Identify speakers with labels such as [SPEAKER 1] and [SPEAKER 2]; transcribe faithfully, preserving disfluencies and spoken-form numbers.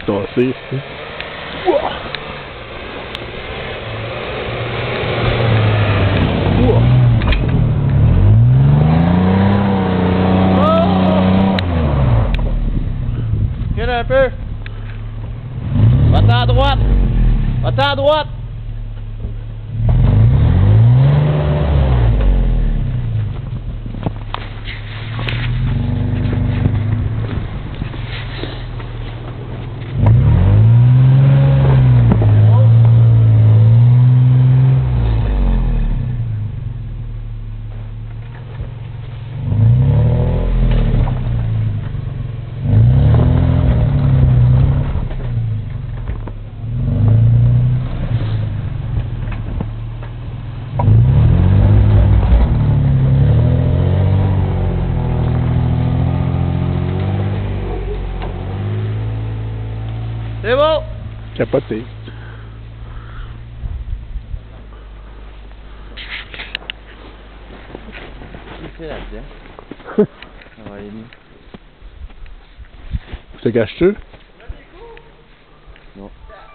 [SPEAKER 1] tasser. Ouah! Ouah!
[SPEAKER 2] Regarde un peu. Va-t'en à droite. Va-t'en à droite. C'est bon!
[SPEAKER 1] Capoté.
[SPEAKER 2] Qu'est-ce que c'est là-dedans? Ça va aller mieux.
[SPEAKER 1] Je te cache-tu?
[SPEAKER 2] Non.